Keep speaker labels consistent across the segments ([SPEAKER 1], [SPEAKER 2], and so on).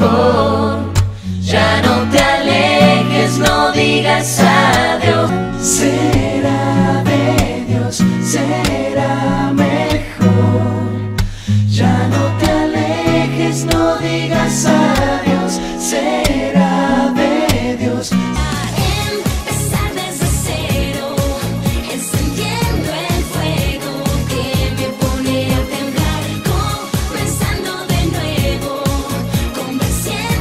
[SPEAKER 1] mejor. Ya no te alejes, no digas adiós. Será de Dios, será mejor. Ya no te alejes, no digas adiós. Será de Dios.
[SPEAKER 2] Empezar desde cero, encendiendo el fuego que me pone a temblar, comenzando de nuevo, convenciendo.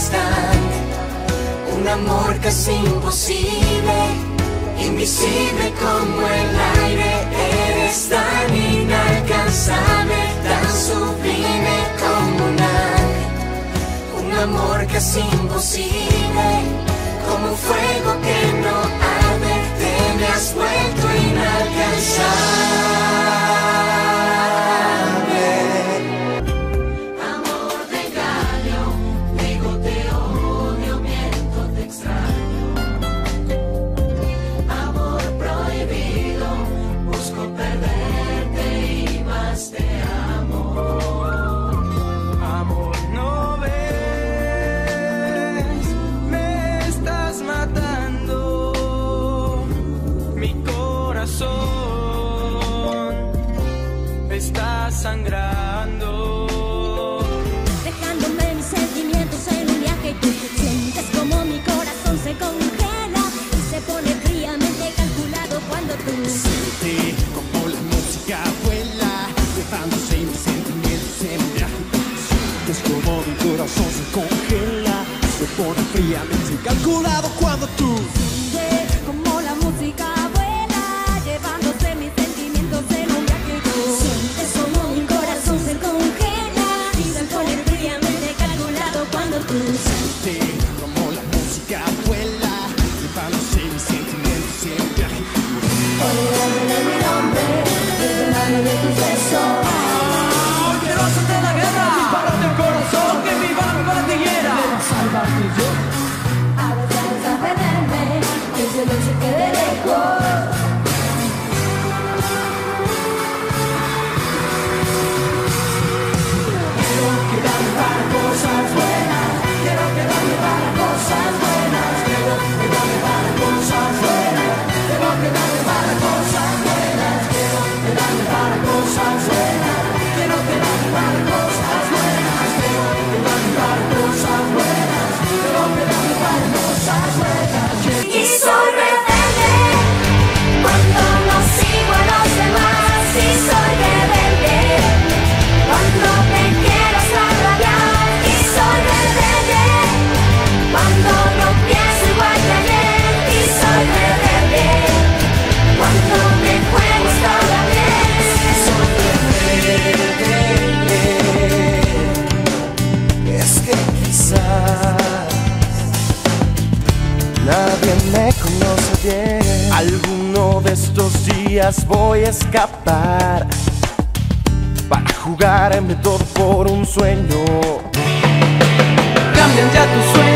[SPEAKER 1] instante. Un amor casi imposible, invisible como el aire. Eres tan inalcanzable, tan sublime como un ángel. Un amor casi imposible, como un fuego que no arde. Te me has vuelto inalcanzable. Amor de engaño, digo te odio, miento, te extraño. Amor prohibido, busco perderte y más te amo.
[SPEAKER 3] Amor, no ves, me estás matando. Mi corazón está sangrando.
[SPEAKER 2] Dejándome mis sentimientos en un viaje. Tú sientes como mi corazón se congela y se pone fríamente calculado cuando tú
[SPEAKER 4] Siente como la música vuela, dejándose mis sentimientos en viaje. Sientes como mi corazón se congela, se pone fríamente calculado cuando tú
[SPEAKER 2] sientes como la música vuela, llevándose mis sentimientos en un viaje. Tú sientes como mi corazón se congela y se pone fríamente calculado cuando tú
[SPEAKER 4] sientes como la música vuela, llevándose mis sentimientos en viaje.
[SPEAKER 2] olvídame de mi nombre, olvídame de tus besos.
[SPEAKER 3] Quiero hacerte la guerra, dispararte el corazón, que viva la tiguera. Salvarte yo.
[SPEAKER 2] A veces a perderme, que ese no se quede lejos.
[SPEAKER 3] Quiero quedarme para cosas buenas. Quiero quedarme para cosas buenas. Quiero quedarme para cosas buenas. Quiero quedarme para cosas buenas. Quiero quedarme para cosas buenas. Quiero quedarme para cosas buenas. Quiero quedarme para cosas buenas. Quiero quedarme para cosas buenas.
[SPEAKER 2] Y soy rebelde cuando no sigo a los demás. Y soy rebelde cuando te quiero hasta rabiar. Y soy rebelde cuando no pienso igual que ayer. Y soy rebelde cuando me juego toda bien.
[SPEAKER 1] Soy rebelde. Es que quizás nadie me conoce bien. Alguno de estos días voy a escapar para jugarme todo por un sueño.
[SPEAKER 3] Cambian ya tus sueños.